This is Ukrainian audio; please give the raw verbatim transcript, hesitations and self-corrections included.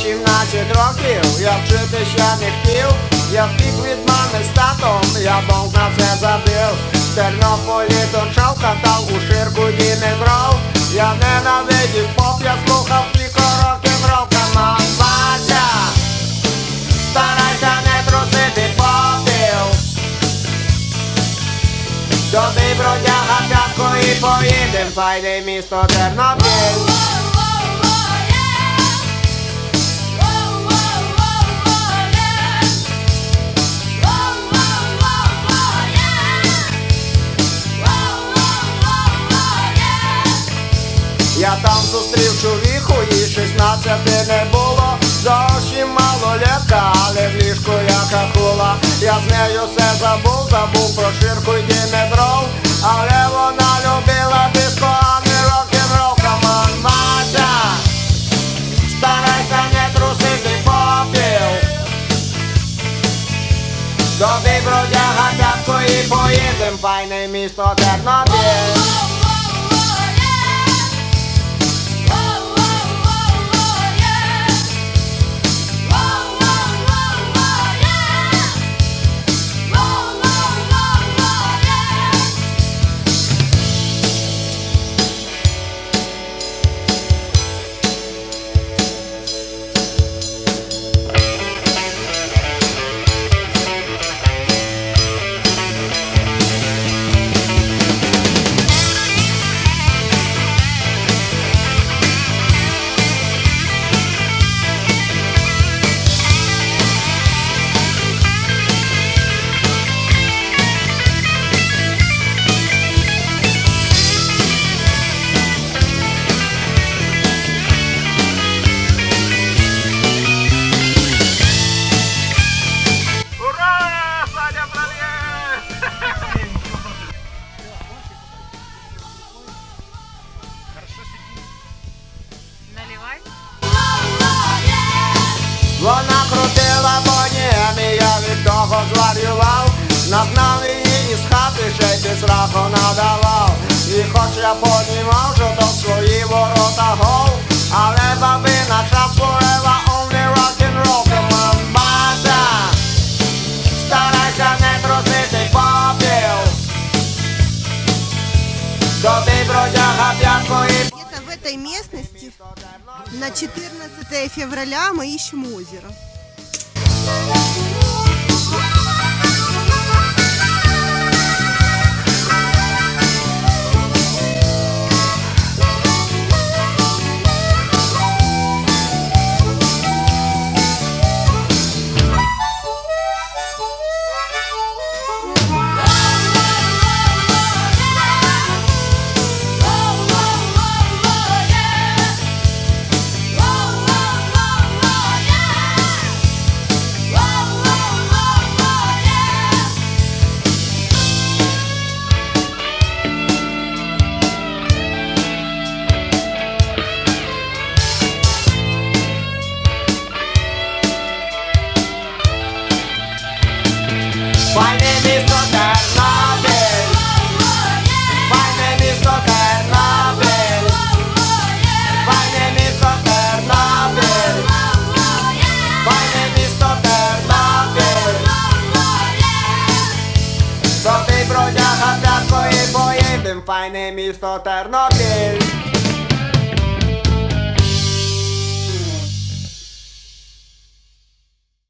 сімнадцять років, я вчити ще не хотів. Я втік від мами з татом, я довг на це забив. В Тернополі дочав, катав у ширку дімедров. Я ненавидів поп, я слухав тільки рок-н-рол. Камон, Вася, старайся не трусити попіл. Добий бродяга п'ятку і поїдем, файне місто Тернопіль. Я там зустрів чоловіку, їй шістнадцяти не було. Зовсім малолетка, але в ліжку як акула. Я з нею все забув, забув про ширку й дімедров. Але вона любила диско, а не рок-н-рол. Камон, Вася, старайся не трусити попіл. Добий бродяга п'ятку і поїдем, файне місто Тернопіль. Вона крутила бонієм, і я від того зварював. Нагнав її із хати, ще й без раху надавав. І хоч я поднімав, що до свої ворота гол, але бабина шапурила only rock-and-roll. Камон, Вася, старайся не трусити попіл. Добий бродяга п'ятку і... Где-то в этой местности на четырнадцатое февраля мы ищем озеро. Файне місто Тернопіль, файне місто Тернопіль, файне місто Тернопіль, файне місто Тернопіль. Добий бродяга п'ятку і поїдем, файне місто Тернопіль.